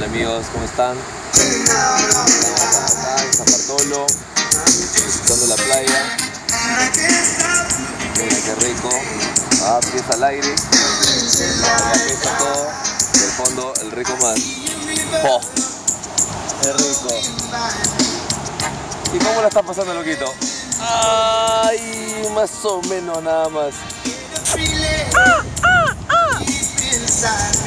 Hola amigos, ¿cómo están? Estamos acá en San Bartolo, disfrutando la playa. Miren qué rico. Pies al aire. La pesa todo. Y al fondo el rico mar. ¡Oh! ¡Qué rico! ¿Y cómo la está pasando, loquito? ¡Ay! Más o menos nada más.